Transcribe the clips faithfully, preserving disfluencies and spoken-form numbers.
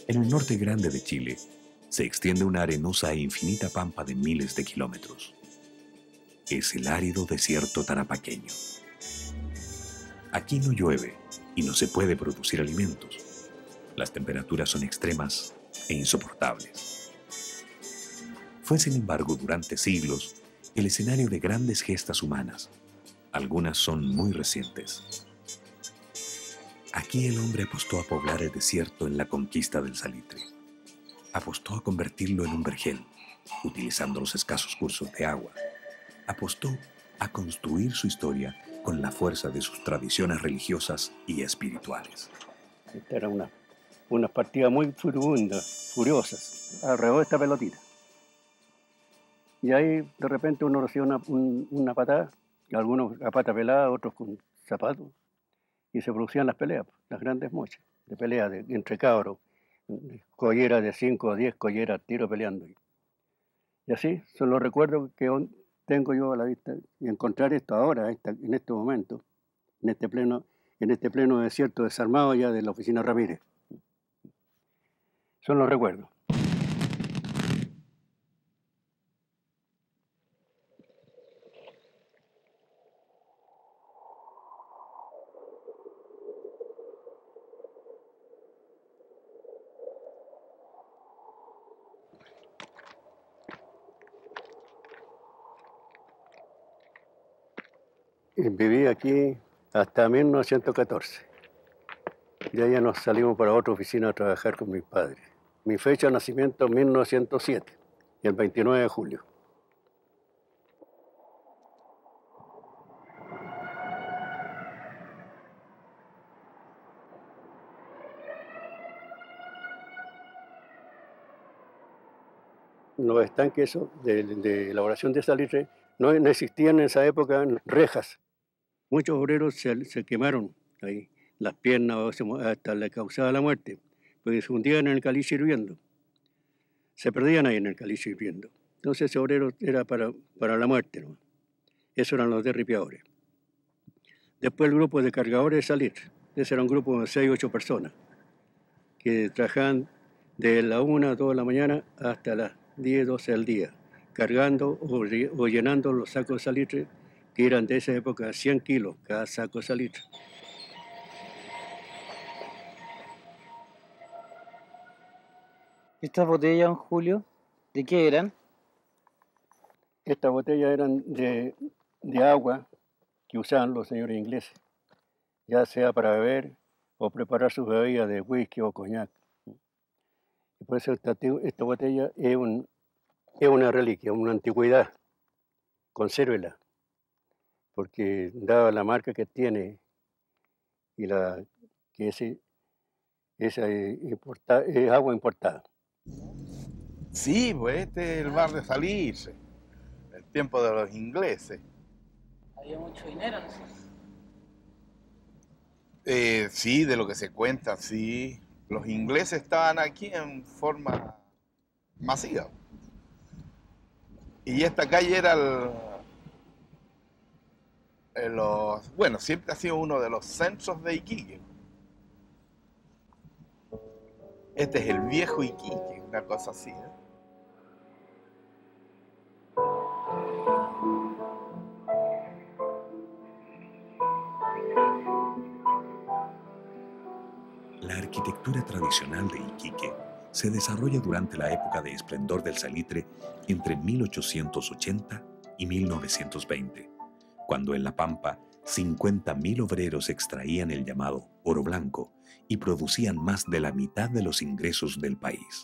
En el norte grande de Chile se extiende una arenosa e infinita pampa de miles de kilómetros. Es el árido desierto tarapaqueño. Aquí no llueve y no se puede producir alimentos. Las temperaturas son extremas e insoportables. Fue, sin embargo, durante siglos el escenario de grandes gestas humanas. Algunas son muy recientes. Aquí el hombre apostó a poblar el desierto en la conquista del salitre. Apostó a convertirlo en un vergel, utilizando los escasos cursos de agua. Apostó a construir su historia con la fuerza de sus tradiciones religiosas y espirituales. Esta era una, una partida muy furibunda, furiosas, alrededor de esta pelotita. Y ahí de repente uno recibe una, un, una patada, algunos a pata pelada, otros con zapatos, y se producían las peleas, las grandes mochas, de pelea de, entre cabros, colleras de cinco o diez colleras, tiro peleando. Y así son los recuerdos que tengo yo a la vista, y encontrar esto ahora, esta, en este momento, en este pleno, en este pleno desierto desarmado ya de la oficina Ramírez. Son los recuerdos. Viví aquí hasta mil novecientos catorce. De ahí ya nos salimos para otra oficina a trabajar con mis padres. Mi fecha de nacimiento mil novecientos siete, y el veintinueve de julio. Los estanques de, de elaboración de salitre no, no existían en esa época rejas. Muchos obreros se, se quemaron ahí, las piernas hasta le causaba la muerte, porque se hundían en el caliche hirviendo. Se perdían ahí en el caliche hirviendo. Entonces ese obrero era para, para la muerte, ¿no? Esos eran los derripiadores. Después el grupo de cargadores de salitre. Ese era un grupo de seis o ocho personas que trabajaban de la una a dos de la mañana hasta las diez, doce del día, cargando o, o llenando los sacos de salitre, que eran de esa época cien kilos cada saco de salitre. ¿Estas botellas, Julio, de qué eran? Estas botellas eran de, de agua que usaban los señores ingleses, ya sea para beber o preparar sus bebidas de whisky o coñac. Y por eso esta, esta botella es, un, es una reliquia, una antigüedad. Consérvela, porque dada la marca que tiene y la que ese, esa es, importa, es agua importada. Sí, pues este es el bar de Salitre, el tiempo de los ingleses. Había mucho dinero, ¿no sé? Eh, sí, de lo que se cuenta, sí. Los ingleses estaban aquí en forma masiva. Y esta calle era el, el los, bueno, siempre ha sido uno de los centros de Iquique. Este es el viejo Iquique, una cosa así, ¿eh? La arquitectura tradicional de Iquique se desarrolla durante la época de esplendor del salitre entre mil ochocientos ochenta y mil novecientos veinte, cuando en La Pampa cincuenta mil obreros extraían el llamado oro blanco y producían más de la mitad de los ingresos del país.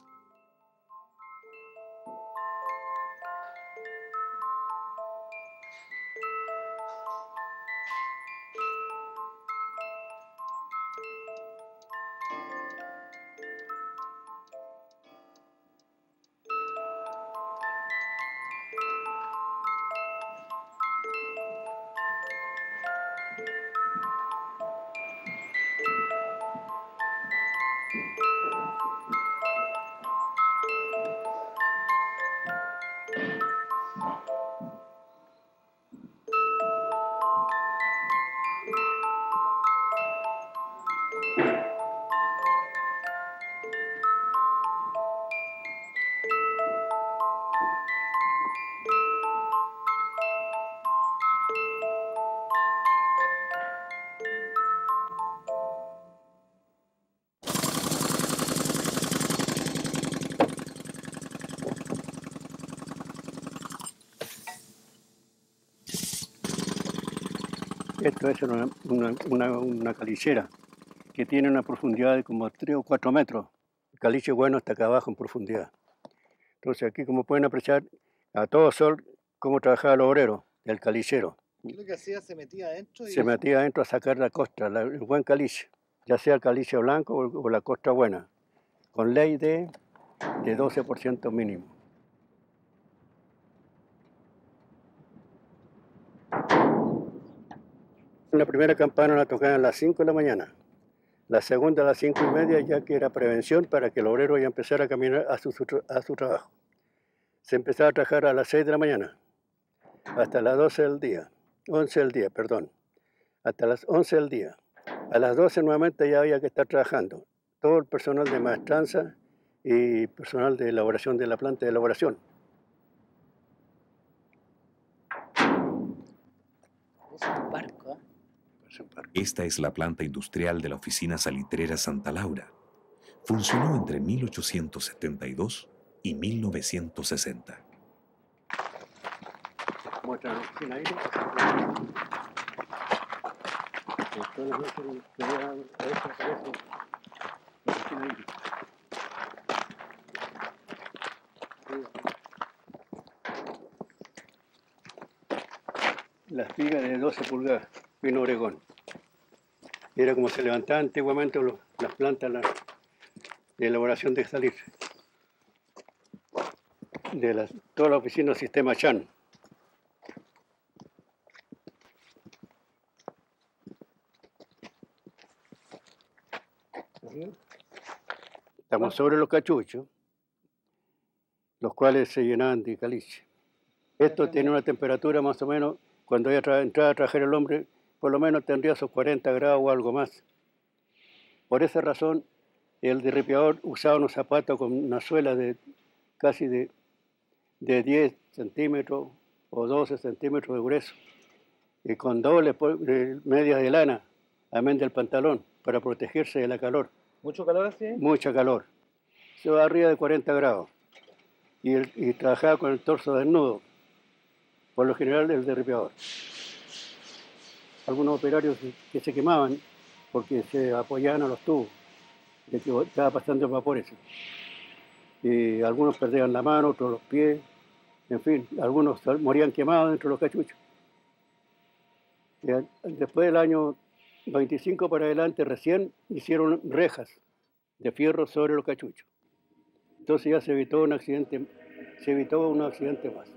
Esto es una, una, una, una calichera que tiene una profundidad de como tres o cuatro metros. El caliche bueno está acá abajo en profundidad. Entonces aquí, como pueden apreciar, a todo sol, cómo trabajaba el obrero, el calichero. ¿Qué es lo que hacía? Se metía adentro y Se metía adentro a sacar la costra, la- el buen caliche, ya sea el caliche blanco o, o la costra buena, con ley de, de doce por ciento mínimo. La primera campana la tocaban a las cinco de la mañana, la segunda a las cinco y media, ya que era prevención para que el obrero ya empezara a caminar a su, su tra- a su trabajo. Se empezaba a trabajar a las seis de la mañana, hasta las doce del día, once del día, perdón, hasta las once del día. A las doce nuevamente ya había que estar trabajando. Todo el personal de maestranza y personal de elaboración de la planta de elaboración. Es un barco, ¿eh? Esta es la planta industrial de la oficina salitrera Santa Laura. Funcionó entre mil ochocientos setenta y dos y mil novecientos sesenta. Muestra la oficina ahí. Todas las noches se veía a esto, a eso, la oficina ahí. La espiga de doce pulgadas, vino Oregón. Era como se levantaban antiguamente los- las plantas la- de elaboración de salitre. De las, toda la oficina del sistema Chan. Estamos sobre los cachuchos, los cuales se llenaban de caliche. Esto tiene una temperatura más o menos, cuando ya tra- entraba a trabajar el hombre, por lo menos tendría sus cuarenta grados o algo más. Por esa razón, el derripiador usaba unos zapatos con una suela de casi de, de diez centímetros o doce centímetros de grueso, y con doble po- eh, medias de lana, amén del pantalón, para protegerse de la calor. mucho calor así. Mucha calor. Se va arriba de cuarenta grados. Y, el- y trabajaba con el torso desnudo, por lo general el derripiador. Algunos operarios que- que se quemaban porque se apoyaban a los tubos, de que estaba pasando el vapor ese. Y algunos perdían la mano, otros los pies, en fin, algunos sal- morían quemados dentro de los cachuchos. Y al- después del año veinticinco para adelante recién hicieron rejas de fierro sobre los cachuchos. Entonces ya se evitó un accidente, se evitó un accidente más.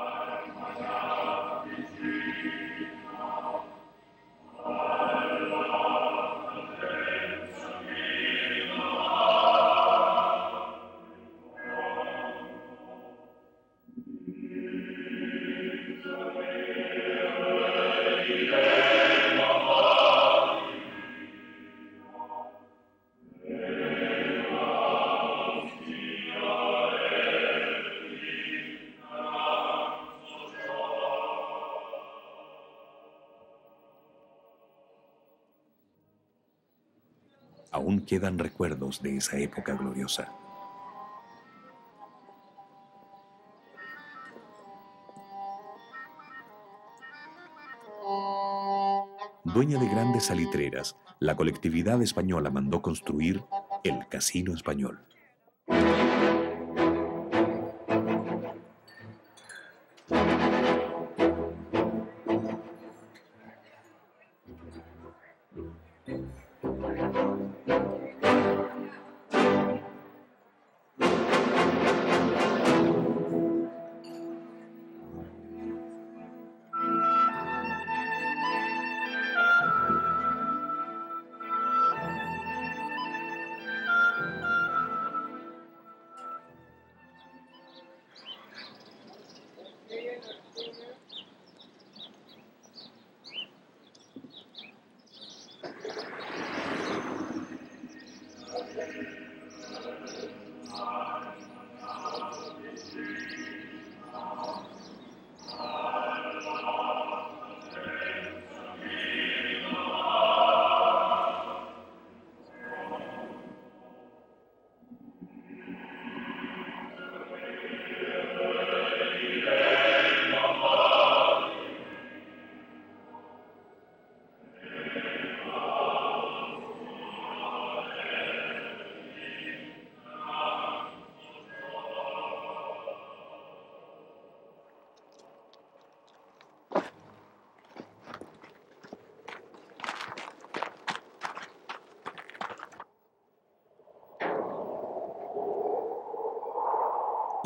Aún quedan recuerdos de esa época gloriosa. Dueña de grandes salitreras, la colectividad española mandó construir el Casino Español.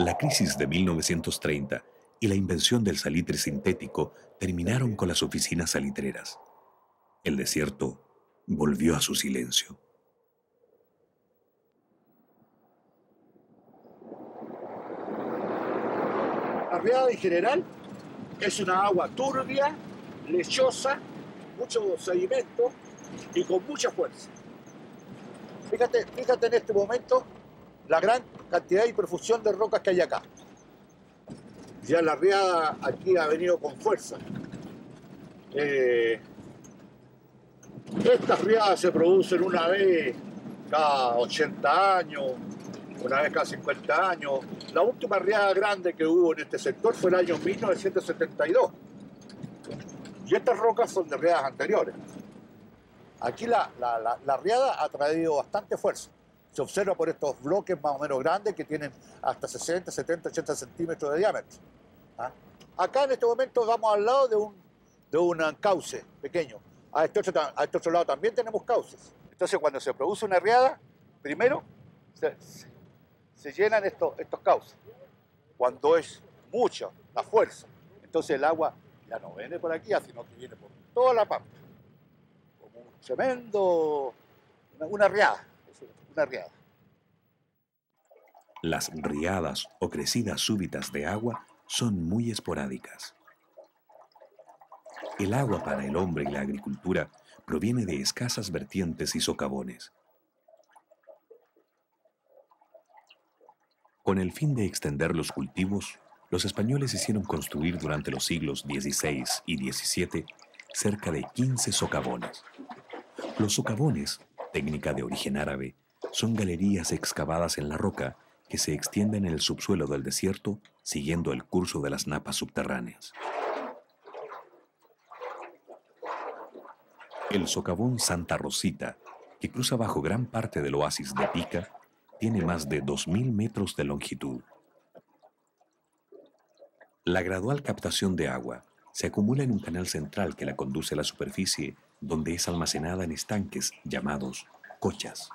La crisis de mil novecientos treinta y la invención del salitre sintético terminaron con las oficinas salitreras. El desierto volvió a su silencio. La riada en general es una agua turbia, lechosa, mucho sedimento y con mucha fuerza. Fíjate, fíjate en este momento la gran cantidad y profusión de rocas que hay acá. Ya la riada aquí ha venido con fuerza. Eh, estas riadas se producen una vez cada ochenta años, una vez cada cincuenta años. La última riada grande que hubo en este sector fue el año mil novecientos setenta y dos. Y estas rocas son de riadas anteriores. Aquí la, la, la, la riada ha traído bastante fuerza. Se observa por estos bloques más o menos grandes que tienen hasta sesenta, setenta, ochenta centímetros de diámetro. ¿Ah? Acá en este momento vamos al lado de un, de un cauce pequeño. A este, otro, a este otro lado también tenemos cauces. Entonces cuando se produce una riada, primero se, se, se llenan estos, estos cauces. Cuando es mucha la fuerza, entonces el agua ya no viene por aquí, sino que viene por toda la pampa. Como un tremendo, una, una riada, una riada. Las riadas o crecidas súbitas de agua son muy esporádicas. El agua para el hombre y la agricultura proviene de escasas vertientes y socavones. Con el fin de extender los cultivos, los españoles hicieron construir durante los siglos dieciséis y diecisiete cerca de quince socavones. Los socavones, técnica de origen árabe, son galerías excavadas en la roca que se extienden en el subsuelo del desierto siguiendo el curso de las napas subterráneas. El socavón Santa Rosita, que cruza bajo gran parte del oasis de Pica, tiene más de dos mil metros de longitud. La gradual captación de agua se acumula en un canal central que la conduce a la superficie, donde es almacenada en estanques llamados cochas.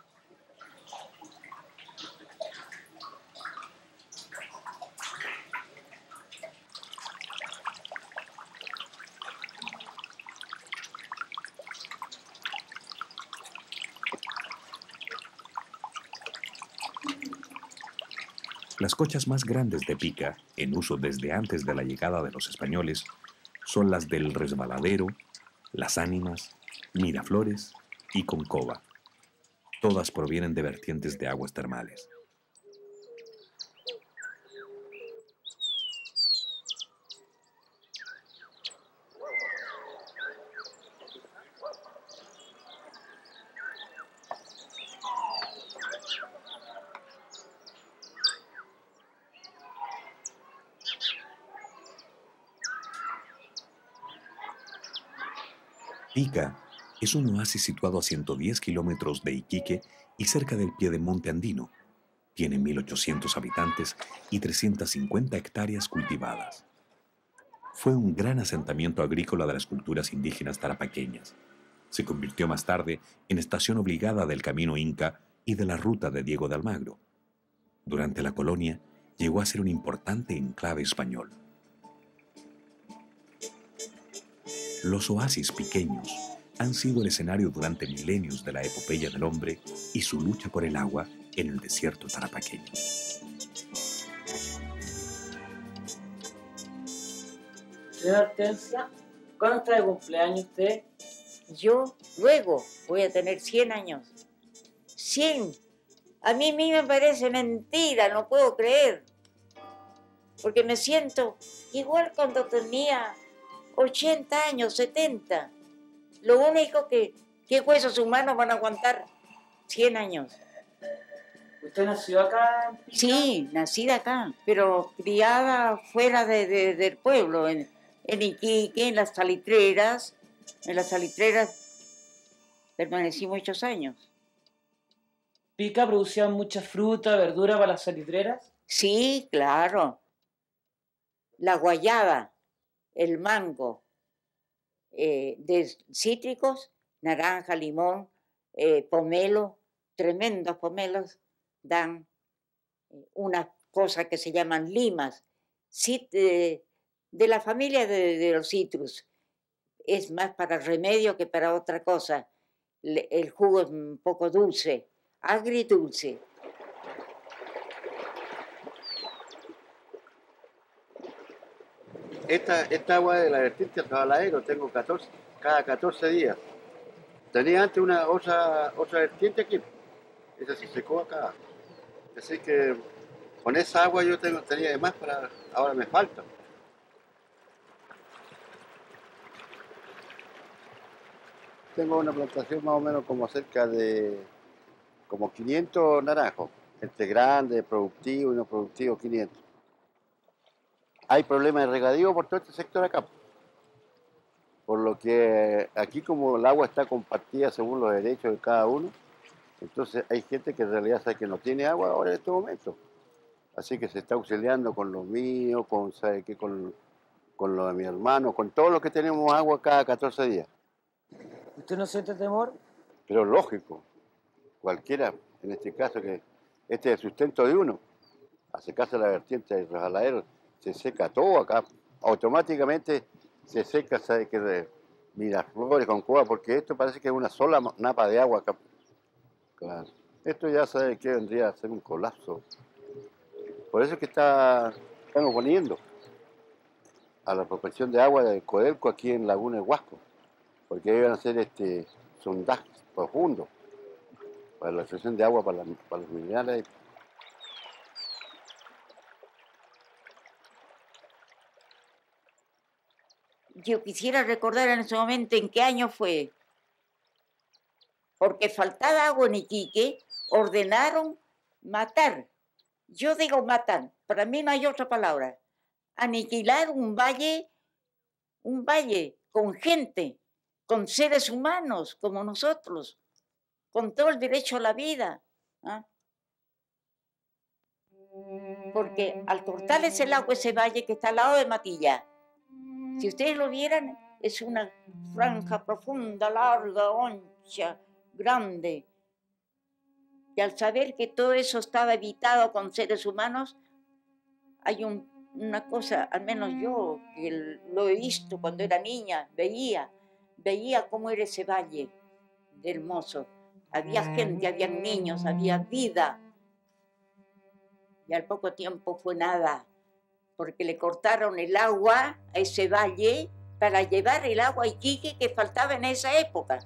Las cochas más grandes de Pica, en uso desde antes de la llegada de los españoles, son las del Resbaladero, Las Ánimas, Miraflores y Concova. Todas provienen de vertientes de aguas termales. Pica es un oasis situado a ciento diez kilómetros de Iquique y cerca del piedemonte andino. Tiene mil ochocientos habitantes y trescientas cincuenta hectáreas cultivadas. Fue un gran asentamiento agrícola de las culturas indígenas tarapaqueñas. Se convirtió más tarde en estación obligada del camino inca y de la ruta de Diego de Almagro. Durante la colonia, llegó a ser un importante enclave español. Los oasis piqueños han sido el escenario durante milenios de la epopeya del hombre y su lucha por el agua en el desierto tarapaqueño. Señora Hortensia, ¿cuándo está de cumpleaños usted? Yo luego voy a tener cien años. cien. A mí misma me parece mentira, no puedo creer. Porque me siento igual cuando tenía ochenta años, setenta. Lo único que, que huesos humanos van a aguantar cien años. ¿Usted nació acá en Pica? Sí, nacida acá, pero criada fuera de, de, del pueblo, en, en Iquique, en las salitreras. En las salitreras permanecí muchos años. ¿Pica producía mucha fruta, verdura para las salitreras? Sí, claro. La guayaba, el mango, eh, de cítricos, naranja, limón, eh, pomelo, tremendos pomelos, dan eh, unas cosas que se llaman limas, cit- de, de la familia de, de los citrus. Es más para remedio que para otra cosa. Le- el jugo es un poco dulce, agridulce. Esta, esta agua de la vertiente al Jabaladero tengo catorce, cada catorce días. Tenía antes una otra, otra vertiente aquí, esa se secó acá. Así que con esa agua yo tengo, tenía de más, para ahora me falta. Tengo una plantación más o menos como cerca de como quinientos naranjos, entre grande, productivo y no productivo, quinientos. Hay problemas de regadío por todo este sector acá. Por lo que aquí, como el agua está compartida según los derechos de cada uno, entonces hay gente que en realidad sabe que no tiene agua ahora en este momento. Así que se está auxiliando con los míos, con, ¿sabe qué? con, con los de mi hermano, con todos los que tenemos agua cada catorce días. ¿Usted no siente temor? Pero lógico, cualquiera, en este caso, que este es el sustento de uno, hace caso la vertiente del Jabaladero, se seca todo acá, automáticamente se seca, ¿sabe qué? De Miraflores con Cuba, porque esto parece que es una sola napa de agua acá. Claro. Esto ya sabe que vendría a ser un colapso. Por eso es que está, están oponiendo a la proporción de agua del Codelco aquí en Laguna de Huasco, porque ahí van a hacer este sondaje profundo para la extracción de agua para, la, para los minerales. Yo quisiera recordar en ese momento en qué año fue, porque faltaba agua en Iquique, ordenaron matar. Yo digo matar, para mí no hay otra palabra. Aniquilar un valle, un valle con gente, con seres humanos como nosotros, con todo el derecho a la vida. ¿Ah? Porque al cortarles el agua ese valle que está al lado de Matilla, si ustedes lo vieran, es una franja profunda, larga, ancha, grande. Y al saber que todo eso estaba habitado con seres humanos, hay un, una cosa, al menos yo, que lo he visto cuando era niña, veía, veía cómo era ese valle de hermoso. Había gente, había niños, había vida. Y al poco tiempo fue nada, porque le cortaron el agua a ese valle para llevar el agua a Iquique que faltaba en esa época.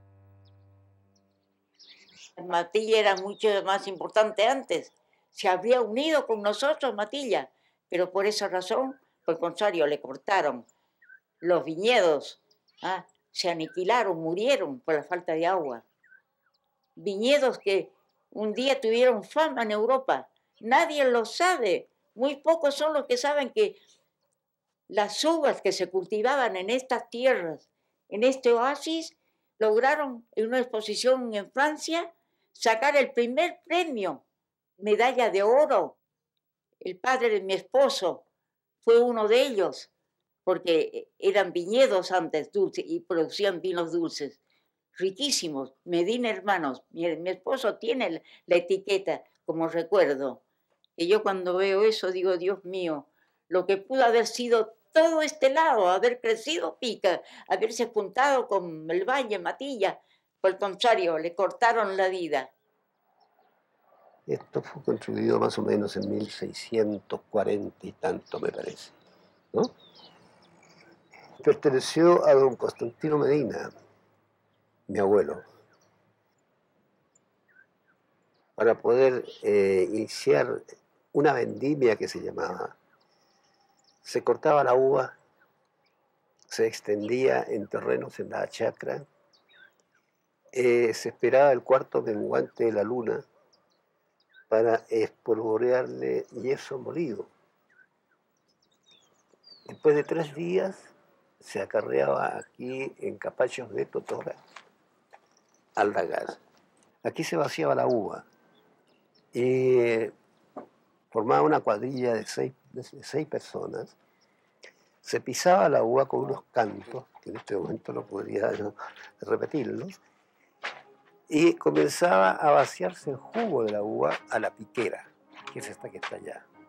Matilla era mucho más importante antes. Se habría unido con nosotros Matilla, pero por esa razón, por el contrario, le cortaron los viñedos. ¿Ah? Se aniquilaron, murieron por la falta de agua. Viñedos que un día tuvieron fama en Europa. Nadie lo sabe. Muy pocos son los que saben que las uvas que se cultivaban en estas tierras, en este oasis, lograron en una exposición en Francia sacar el primer premio, medalla de oro. El padre de mi esposo fue uno de ellos, porque eran viñedos antes dulces y producían vinos dulces, riquísimos. Medina Hermanos, mi, mi esposo tiene la etiqueta como recuerdo. Y yo cuando veo eso digo, Dios mío, lo que pudo haber sido todo este lado, haber crecido Pica, haberse juntado con el Valle, Matilla, por el contrario, le cortaron la vida. Esto fue construido más o menos en mil seiscientos cuarenta y tanto, me parece, ¿no? Perteneció a don Constantino Medina, mi abuelo, para poder eh, iniciar una vendimia que se llamaba. Se cortaba la uva, se extendía en terrenos en la chacra, eh, se esperaba el cuarto menguante de la luna para espolvorearle yeso molido. Después de tres días se acarreaba aquí en capachos de totora al lagar. Aquí se vaciaba la uva y formaba una cuadrilla de seis, de seis personas. Se pisaba la uva con unos cantos, que en este momento no podría no, repetirlos, y comenzaba a vaciarse el jugo de la uva a la piquera, que es esta que está allá.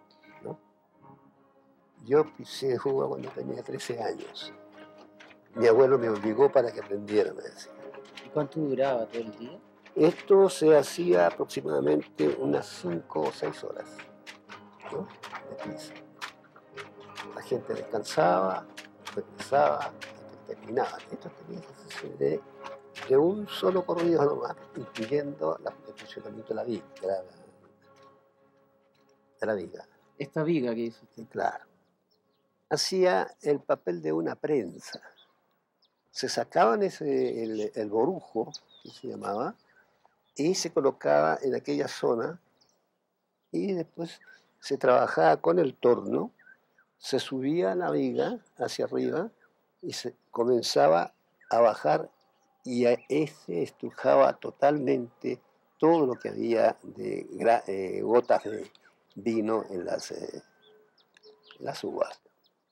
Yo pisé uva cuando tenía trece años. Mi abuelo me obligó para que aprendiera, me decía. ¿Y cuánto duraba todo el día? Esto se hacía aproximadamente unas cinco o seis horas, ¿no? De pisa. La gente descansaba, regresaba, terminaba. Esto tenía que hacerse de, de un solo corrido nomás, incluyendo la, el funcionamiento de la viga. De la, de la viga. Esta viga que hizo usted. Claro. Hacía el papel de una prensa. Se sacaban ese, el, el borujo, que se llamaba, y se colocaba en aquella zona, y después se trabajaba con el torno, se subía la viga hacia arriba y se comenzaba a bajar, y a ese estrujaba totalmente todo lo que había de eh, gotas de vino en las, eh, las uvas.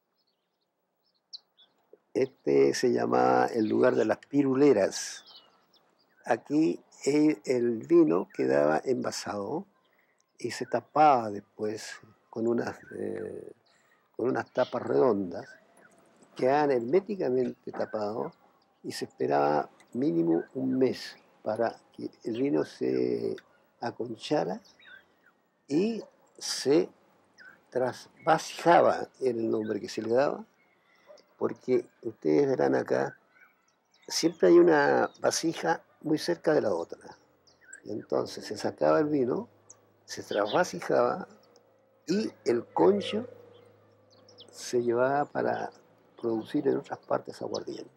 Este se llamaba el lugar de las piruleras. Aquí el, el vino quedaba envasado y se tapaba después con unas, eh, con unas tapas redondas, quedaban herméticamente tapados y se esperaba mínimo un mes para que el vino se aconchara y se trasvasijaba, era el nombre que se le daba, porque ustedes verán acá, siempre hay una vasija muy cerca de la otra. Entonces se sacaba el vino, se trasvasijaba y el concho se llevaba para producir en otras partes aguardiente.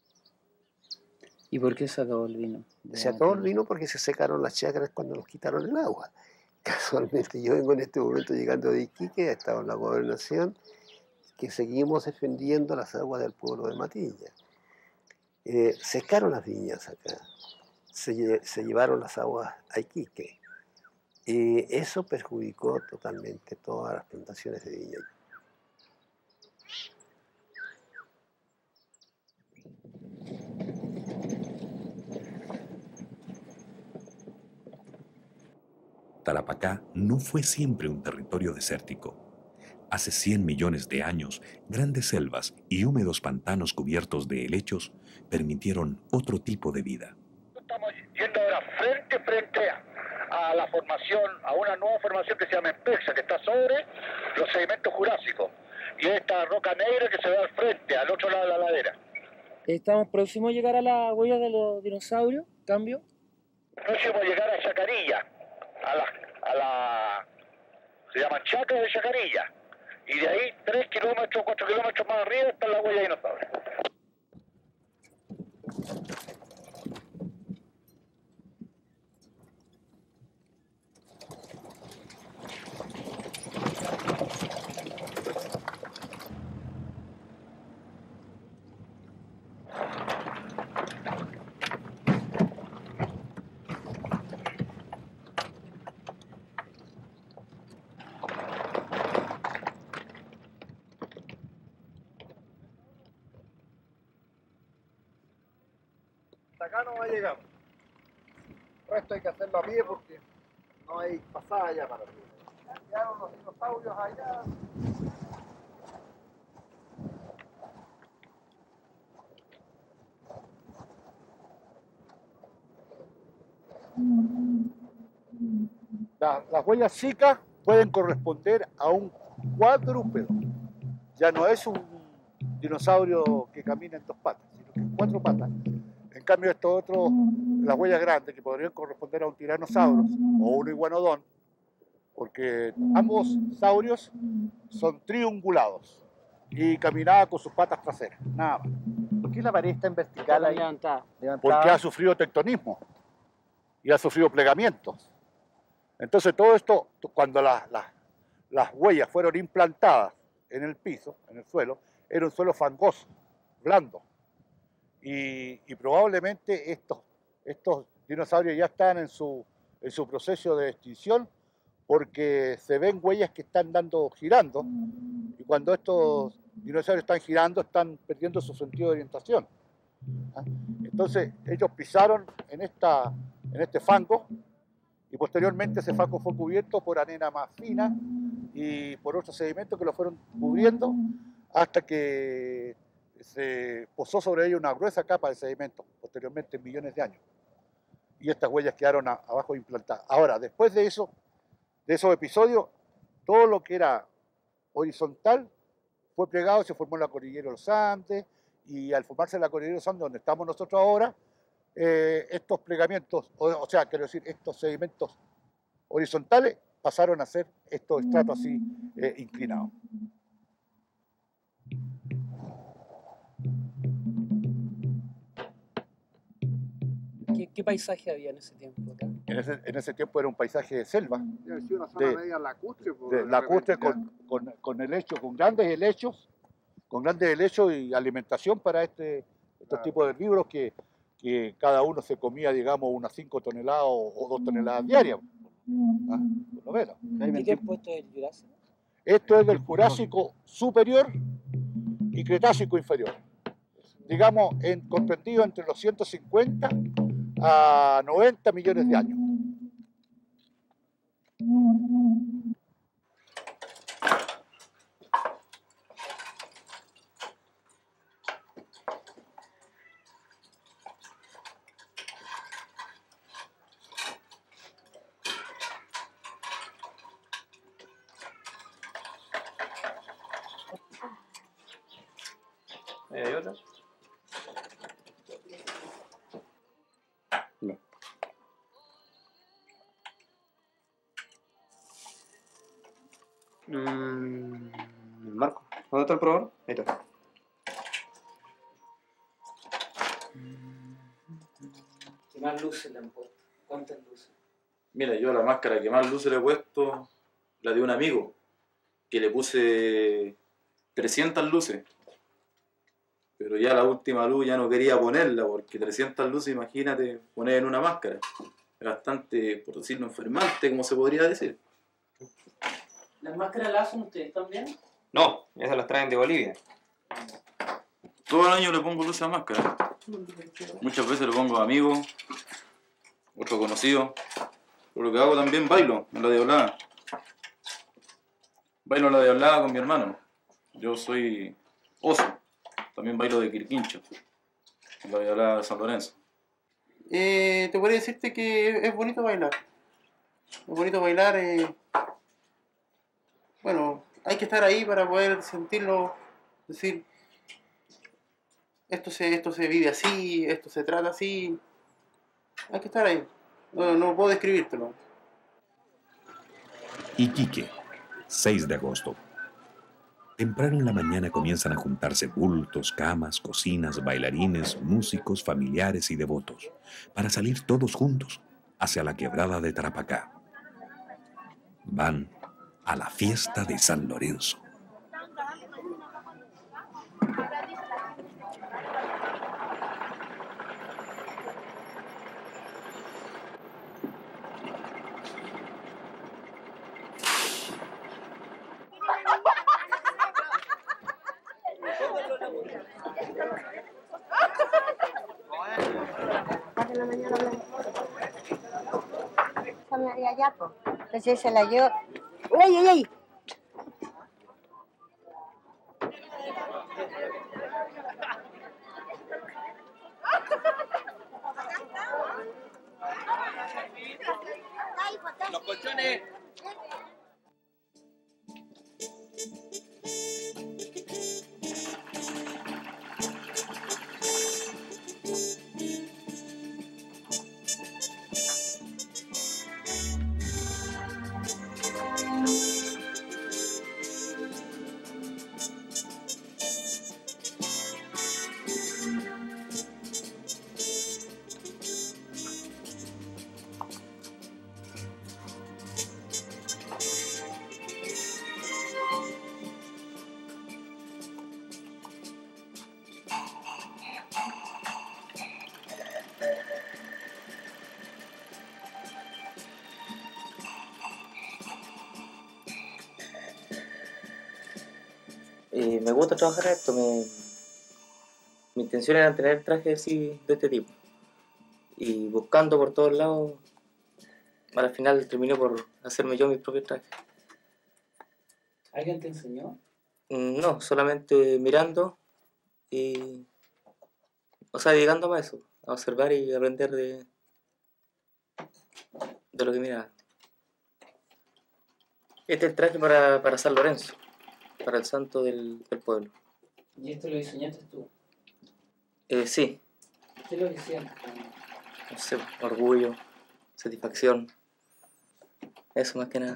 ¿Y por qué se acabó el vino? Se acabó el vino porque se secaron las chacras cuando nos quitaron el agua. Casualmente yo vengo en este momento llegando de Iquique, he estado en la gobernación, que seguimos defendiendo las aguas del pueblo de Matilla. Eh, secaron las viñas acá, se, se llevaron las aguas a Iquique, y eso perjudicó totalmente todas las plantaciones de viña. Tarapacá no fue siempre un territorio desértico. Hace cien millones de años, grandes selvas y húmedos pantanos cubiertos de helechos permitieron otro tipo de vida. Estamos yendo ahora frente frente a la formación, a una nueva formación que se llama Espexa, que está sobre los sedimentos jurásicos. Y esta roca negra que se ve al frente, al otro lado de la ladera. ¿Estamos próximos a llegar a la huella de los dinosaurios? ¿Cambio? Próximo a llegar a Chacarilla, a la, a la se llaman chacras de Chacarilla. Y de ahí, tres kilómetros, cuatro kilómetros más arriba, está la huella de dinosaurio. Acá no va a llegar. El resto hay que hacerlo a pie porque no hay pasada allá para arriba. Quedaron los dinosaurios allá. La, las huellas chicas pueden corresponder a un cuadrúpedo. Ya no es un dinosaurio que camina en dos patas, sino que en cuatro patas. En cambio, estos otros, las huellas grandes, que podrían corresponder a un tiranosaurus o un iguanodón, porque ambos saurios son triangulados y caminaban con sus patas traseras, nada más. ¿Por qué la pared está en vertical ahí? Levantada. Porque ha sufrido tectonismo y ha sufrido plegamientos. Entonces, todo esto, cuando la, la, las huellas fueron implantadas en el piso, en el suelo, era un suelo fangoso, blando. Y, y probablemente estos, estos dinosaurios ya están en su, en su proceso de extinción porque se ven huellas que están dando, girando, y cuando estos dinosaurios están girando están perdiendo su sentido de orientación. Entonces ellos pisaron en, esta, en este fango y posteriormente ese faco fue cubierto por arena más fina y por otros sedimentos que lo fueron cubriendo hasta que se posó sobre ello una gruesa capa de sedimento, posteriormente en millones de años. Y estas huellas quedaron a, abajo implantadas. Ahora, después de eso, de esos episodios, todo lo que era horizontal fue plegado, se formó la cordillera de los Andes, y al formarse la cordillera de los Andes, donde estamos nosotros ahora, eh, estos plegamientos, o, o sea, quiero decir, estos sedimentos horizontales pasaron a ser estos estratos así eh, inclinados. ¿Qué, ¿Qué paisaje había en ese tiempo acá? En ese, en ese tiempo era un paisaje de selva. Debe ser una zona De- media lacustre. por- de de lacustre repente, con, con, con helecho, con grandes helechos, con grandes helechos y alimentación para este, estos Claro. tipos de herbívoros que, que cada uno se comía, digamos, unas cinco toneladas o, o dos toneladas diarias. ¿Ah? Por lo menos. ¿Qué tiempo esto es el Jurásico? Esto es del Jurásico superior y Cretácico inferior. Digamos, en, comprendido entre los ciento cincuenta a noventa millones de años. ¿Ahí hay otra? No. Mm, Marco, ¿dónde está el probador? Ahí está. ¿Qué más luces le han puesto? ¿Cuántas luces? Mira, yo la máscara que más luces le he puesto, la de un amigo, que le puse trescientas luces. Pero ya la última luz ya no quería ponerla, porque trescientas luces, imagínate, poner en una máscara. Es bastante, por decirlo, enfermante, como se podría decir. ¿Las máscaras las hacen ustedes también? No, esas las traen de Bolivia. Todo el año le pongo luces a máscara. Muchas veces le pongo a amigos, otro conocido. Por lo que hago también bailo en la diablada. Bailo en la diablada con mi hermano. Yo soy oso. También bailo de Quirquincho, en la diablada de San Lorenzo. Eh, te podría decirte que es bonito bailar. Es bonito bailar. Eh... Bueno, hay que estar ahí para poder sentirlo. Decir, esto se, esto se vive así, esto se trata así. Hay que estar ahí. No, no puedo describírtelo. Iquique, seis de agosto. Temprano en la mañana comienzan a juntarse bultos, camas, cocinas, bailarines, músicos, familiares y devotos, para salir todos juntos hacia la quebrada de Tarapacá. Van a la fiesta de San Lorenzo. Allá, pues. Entonces se la llevo. ¡Ay, ay, ay! Los colchones. Eh, me gusta trabajar esto. Me... Mi intención era tener trajes así de este tipo. Y buscando por todos lados al final terminé por hacerme yo mis propios trajes. ¿Alguien te enseñó? No, solamente mirando y, o sea, dedicándome a eso, a observar y aprender de, de lo que miraba. Este es el traje para, para San Lorenzo, para el santo del, del pueblo. ¿Y esto lo diseñaste tú? Eh, sí. ¿Qué es lo que sientes? No sé, orgullo, satisfacción, eso más que nada.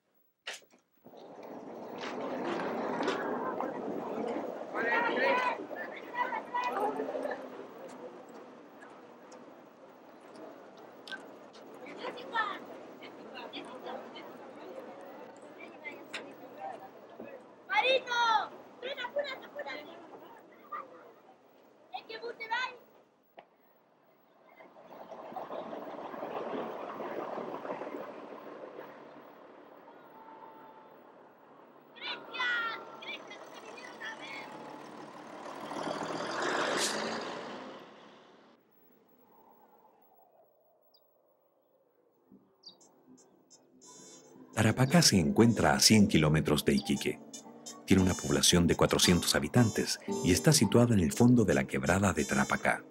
¡Marino! ¡Ven, apúrate, apúrate! ¿En qué bus te vas? Tarapacá se encuentra a cien kilómetros de Iquique. Tiene una población de cuatrocientos habitantes y está situada en el fondo de la quebrada de Tarapacá.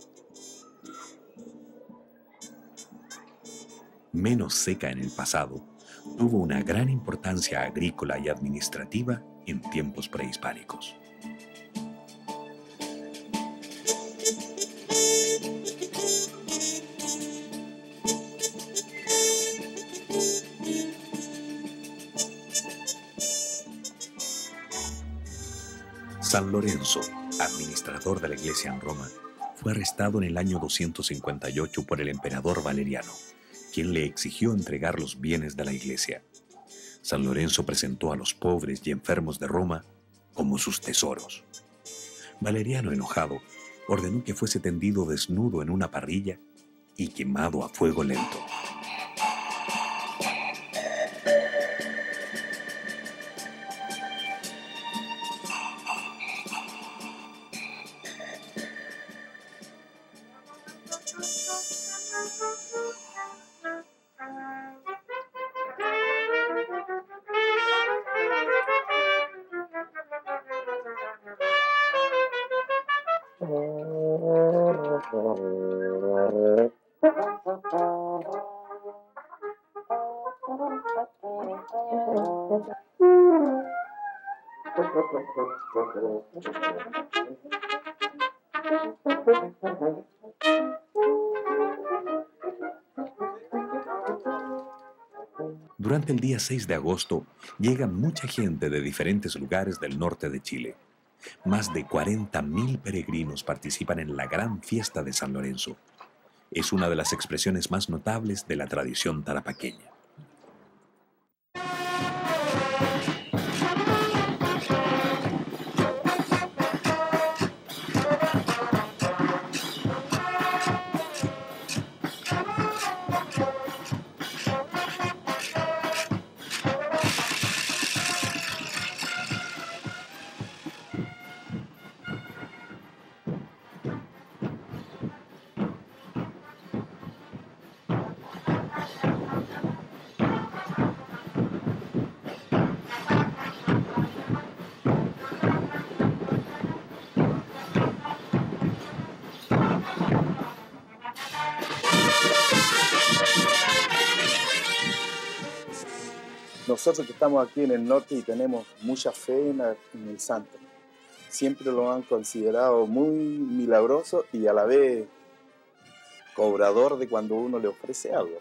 Menos seca en el pasado, tuvo una gran importancia agrícola y administrativa en tiempos prehispánicos. San Lorenzo, administrador de la iglesia en Roma, fue arrestado en el año doscientos cincuenta y ocho por el emperador Valeriano, quien le exigió entregar los bienes de la iglesia. San Lorenzo presentó a los pobres y enfermos de Roma como sus tesoros. Valeriano, enojado, ordenó que fuese tendido desnudo en una parrilla y quemado a fuego lento. Durante el día seis de agosto llega mucha gente de diferentes lugares del norte de Chile. Más de cuarenta mil peregrinos participan en la gran fiesta de San Lorenzo. Es una de las expresiones más notables de la tradición tarapaqueña. Nosotros que estamos aquí en el norte y tenemos mucha fe en, la, en el santo, siempre lo han considerado muy milagroso y a la vez cobrador de cuando uno le ofrece algo.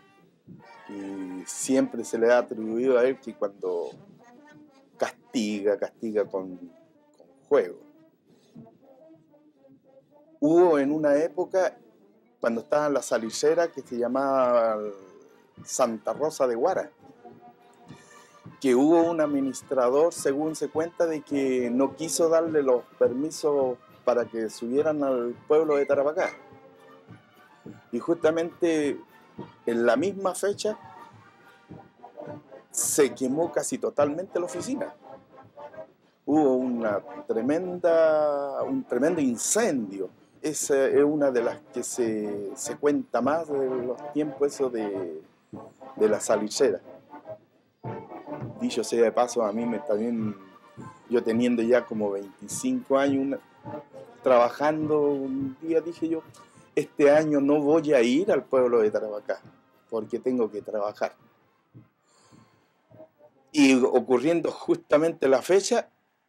Y siempre se le ha atribuido a él que cuando castiga, castiga con, con juego. Hubo en una época, cuando estaba en la salicera, que se llamaba Santa Rosa de Guara, que hubo un administrador, según se cuenta, de que no quiso darle los permisos para que subieran al pueblo de Tarapacá. Y justamente en la misma fecha se quemó casi totalmente la oficina. Hubo una tremenda, un tremendo incendio. Esa es una de las que se, se cuenta más de los tiempos eso de, de la salicera. Dicho sea de paso, a mí me también, yo teniendo ya como veinticinco años, una, trabajando, un día dije yo, este año no voy a ir al pueblo de Tarapacá, porque tengo que trabajar. Y ocurriendo justamente la fecha,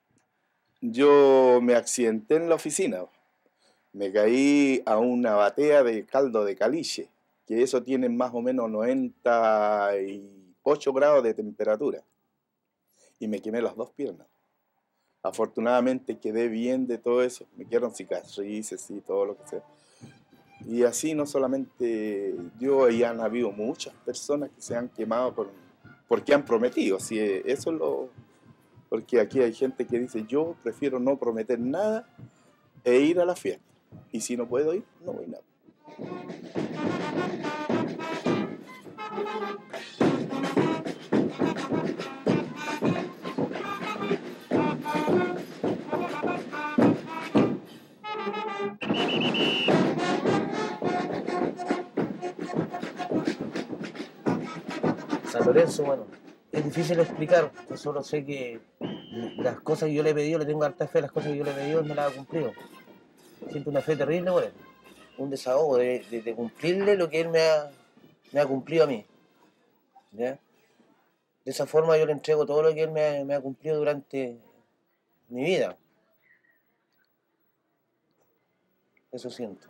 yo me accidenté en la oficina. Me caí a una batea de caldo de caliche, que eso tiene más o menos noventa y ocho grados de temperatura. Y me quemé las dos piernas. Afortunadamente quedé bien de todo eso. Me quedaron cicatrices y todo lo que sea. Y así no solamente yo, y han habido muchas personas que se han quemado por, porque han prometido. Si eso es lo... Porque aquí hay gente que dice, yo prefiero no prometer nada e ir a la fiesta. Y si no puedo ir, no voy nada. San Lorenzo, bueno, es difícil explicar. Yo solo sé que las cosas que yo le he pedido, le tengo harta fe, las cosas que yo le he pedido, me las ha cumplido. Siento una fe terrible por él. Un desahogo de, de, de cumplirle lo que él me ha, me ha cumplido a mí. ¿Ya? De esa forma yo le entrego todo lo que él me ha, me ha cumplido durante mi vida. Eso siento.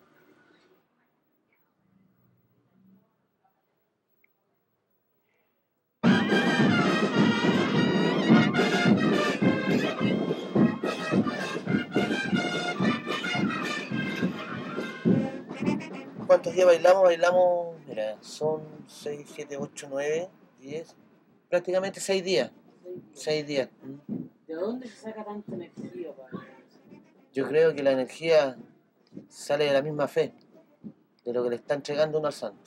¿Cuántos días bailamos? Bailamos, mira, son seis, siete, ocho, nueve, diez, prácticamente seis días. seis días. ¿De dónde se saca tanta energía, padre? Yo creo que la energía sale de la misma fe, de lo que le está entregando uno al santo.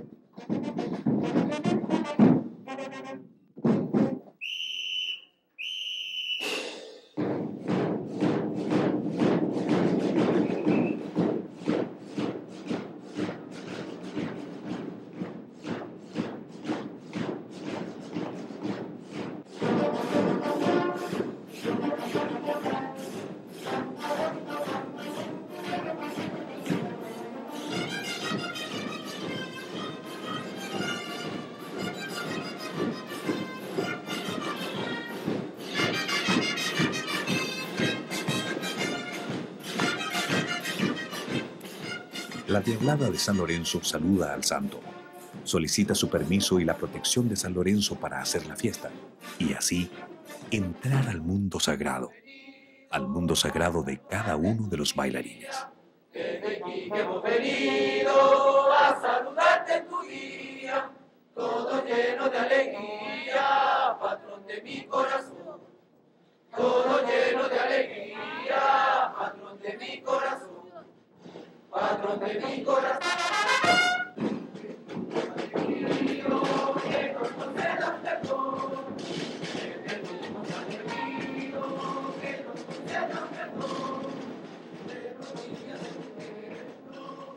La Diablada de San Lorenzo saluda al santo, solicita su permiso y la protección de San Lorenzo para hacer la fiesta, y así entrar al mundo sagrado, al mundo sagrado de cada uno de los bailarines. Desde aquí que hemos venido a saludarte en tu día, todo lleno de alegría, patrón de mi corazón. Todo lleno de alegría, patrón de mi corazón. Patrón de mi corazón. Que nos conceda perdón. Que perdemos al perdido, que nos conceda perdón. De rodillas de nuestro.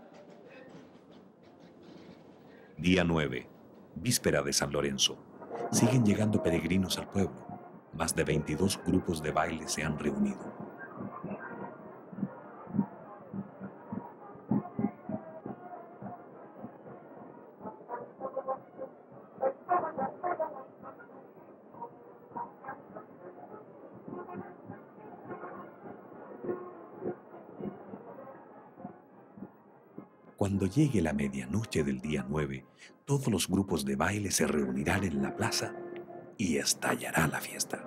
Día nueve, víspera de San Lorenzo. Siguen llegando peregrinos al pueblo. Más de veintidós grupos de baile se han reunido. Cuando llegue la medianoche del día nueve, todos los grupos de baile se reunirán en la plaza y estallará la fiesta.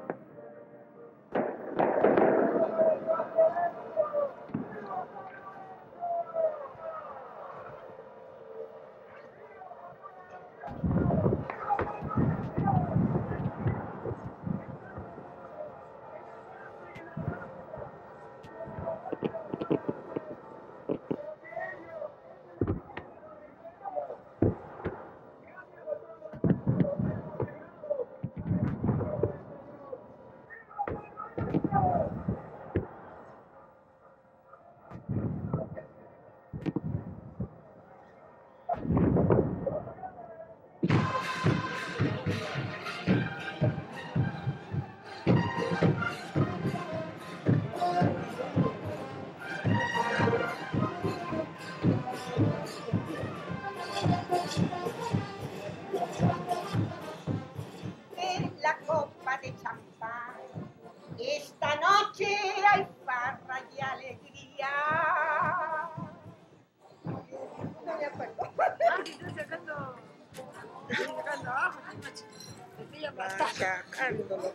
sacándolo.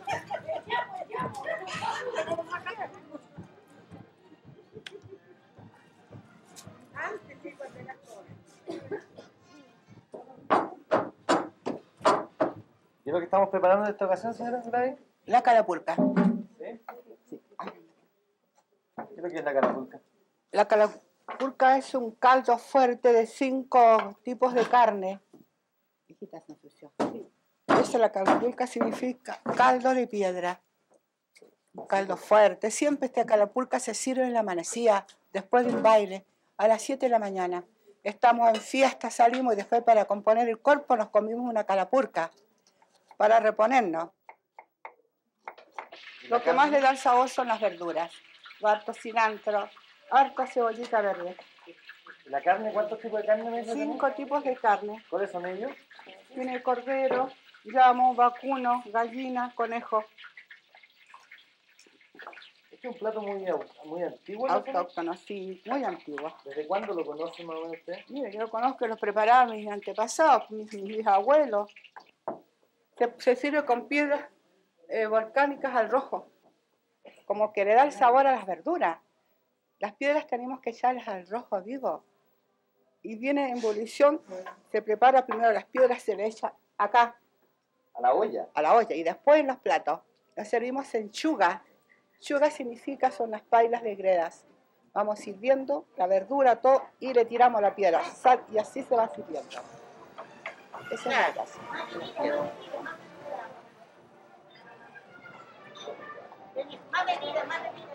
¿Y es lo que estamos preparando en esta ocasión, señora Gladys? La calapulca. ¿Sí? Sí. ¿Qué es lo que es la calapulca? La calapulca es un caldo fuerte de cinco tipos de carne. Hijita, se ensució. Eso, la calapulca significa caldo de piedra. Un caldo fuerte. Siempre esta calapulca se sirve en la amanecida, después de un baile, a las siete de la mañana. Estamos en fiesta, salimos y después para componer el cuerpo nos comimos una calapulca para reponernos. Lo que más le da el sabor son las verduras. Harto cilantro, harta cebollita verde. ¿La carne? ¿Cuántos tipos de carne me dice? Cinco tipos de carne. ¿Cuáles son ellos? Tiene cordero, llamo, vacuno, gallina, conejo. Este es un plato muy, muy antiguo, ¿no? Autóctono, sí, muy antiguo. ¿Desde cuándo lo conoce más o menos usted? Mire, yo conozco, los preparaban mis antepasados, mis, mis bisabuelos. Se, se sirve con piedras eh, volcánicas al rojo, como que le da el sabor a las verduras. Las piedras tenemos que echarlas al rojo vivo. Y viene en ebullición, se prepara primero las piedras, se le echa acá. ¿A la olla? A la olla, y después en los platos. Las servimos en chuga. Chuga significa, son las pailas de gredas. Vamos sirviendo la verdura, todo, y le tiramos la piedra, sal, y así se va sirviendo. Esa es la casa. Más bebida, más bebida.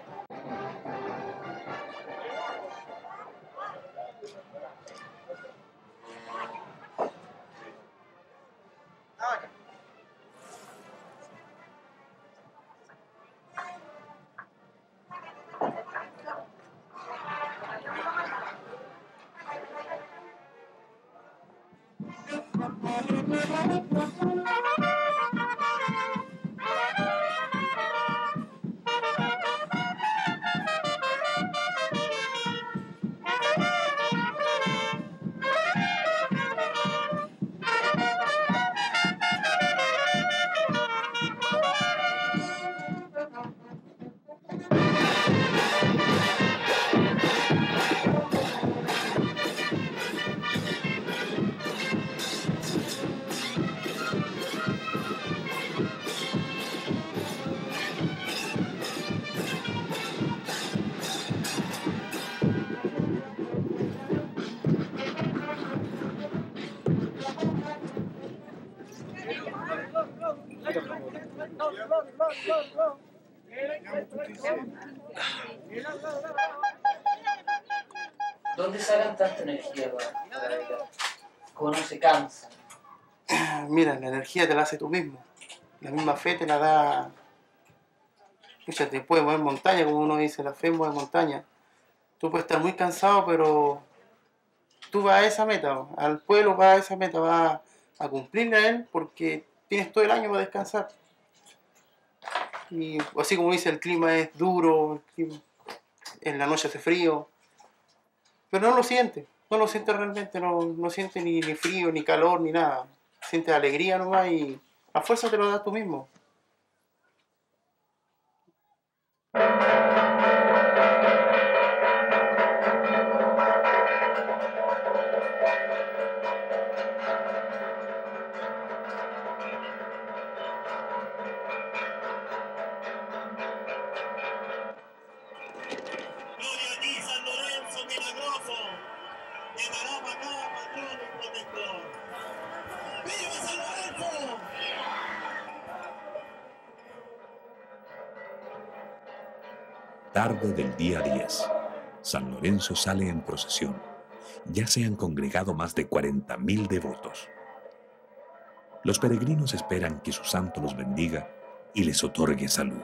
Ahora. ¿Dónde sacan tanta energía para, para bailar? ¿Cómo no se cansa? Mira, la energía te la hace tú mismo. La misma fe te la da. Escucha, te puede mover montaña, como uno dice, la fe mueve montaña. Tú puedes estar muy cansado, pero tú vas a esa meta, al pueblo vas a esa meta, vas a cumplirle a él porque tienes todo el año para descansar. Y así como dice, el clima es duro, en la noche hace frío, pero no lo siente, no lo siente realmente, no, no siente ni, ni frío, ni calor, ni nada. Siente alegría nomás y a fuerza te lo das tú mismo. Tarde del día diez, San Lorenzo sale en procesión. Ya se han congregado más de cuarenta mil devotos. Los peregrinos esperan que su santo los bendiga y les otorgue salud.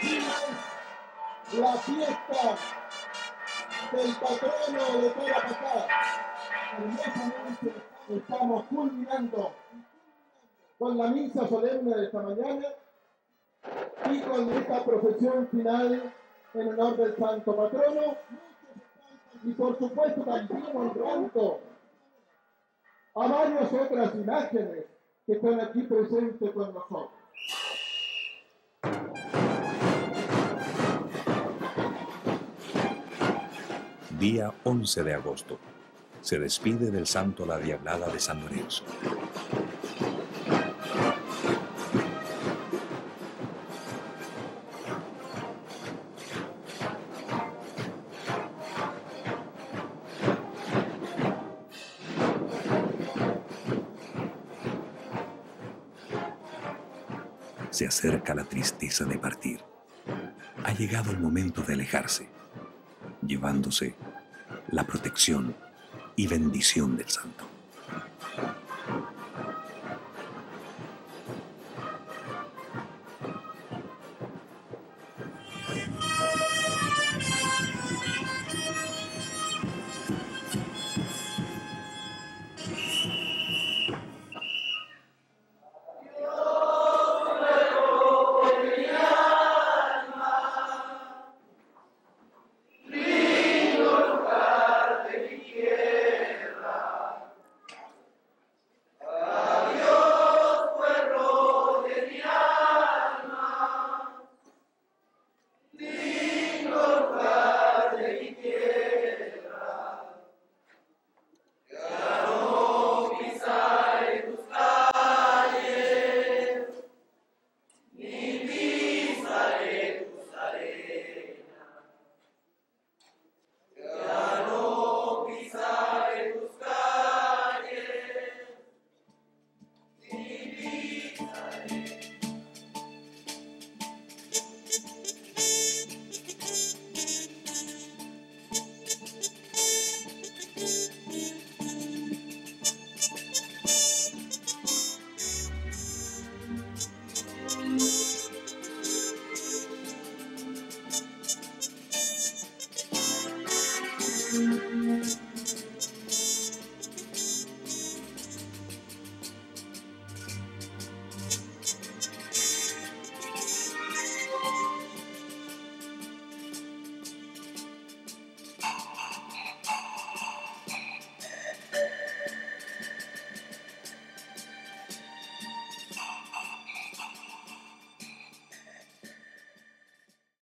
la fiesta del patrono de Tarapacá. Hermosamente estamos culminando con la misa solemne de esta mañana y con esta procesión final en honor del santo patrono y por supuesto también honrando a varias otras imágenes que están aquí presentes con nosotros. Día once de agosto. Se despide del santo la Diablada de San Lorenzo. Se acerca la tristeza de partir. Ha llegado el momento de alejarse, llevándose la protección y bendición del santo.